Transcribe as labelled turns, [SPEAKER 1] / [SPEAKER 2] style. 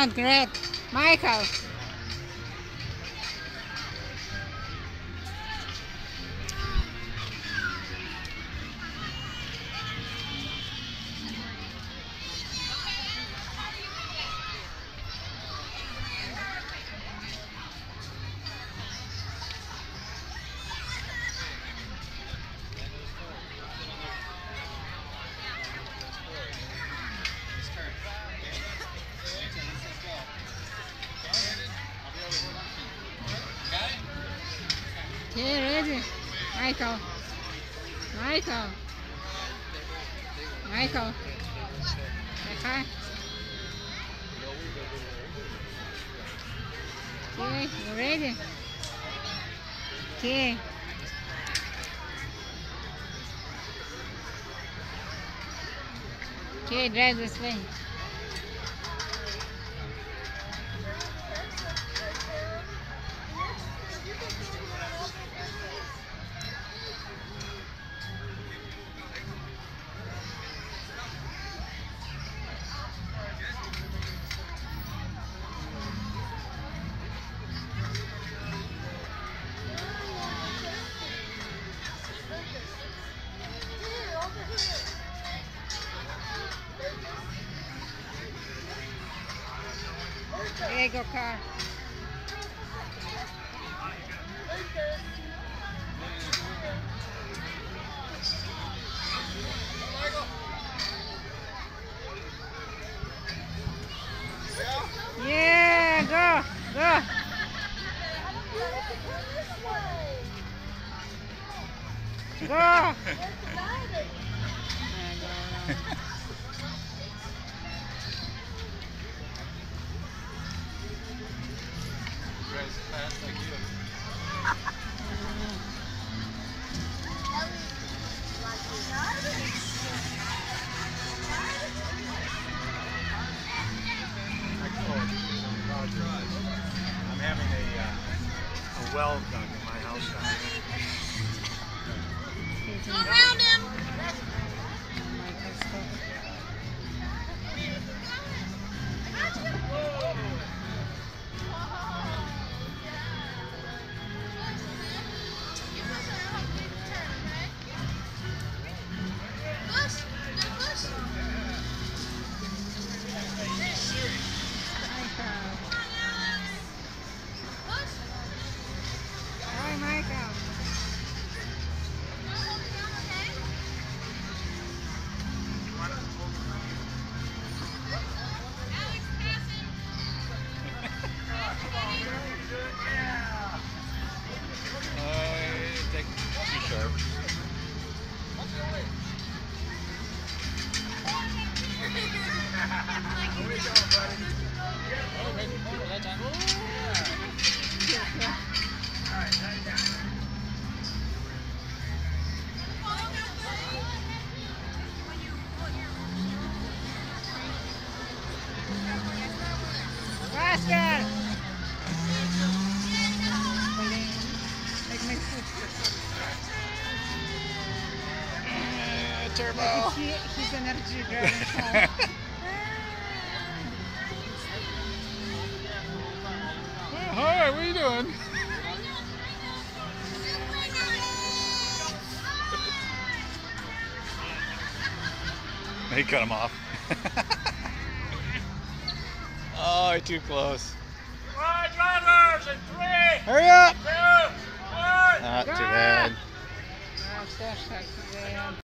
[SPEAKER 1] Not great. Michael. Okay, ready? Michael. Michael. Michael. Okay. Okay, you ready? Okay. Okay, drive this way. There you go, car. Yeah, go, go. Go.
[SPEAKER 2] Fast like you. I'm having a well done in my house down
[SPEAKER 3] Go around him.
[SPEAKER 1] Hi, Michael.
[SPEAKER 2] Take too sharp.
[SPEAKER 1] Faster.
[SPEAKER 2] Turbo.
[SPEAKER 1] He's energy driving.
[SPEAKER 2] Hi, what are you doing? He cut him off. Oh, you're too close.
[SPEAKER 4] All right, drivers, in 3,
[SPEAKER 2] Hurry up!
[SPEAKER 4] 2, 1.
[SPEAKER 2] Not too bad.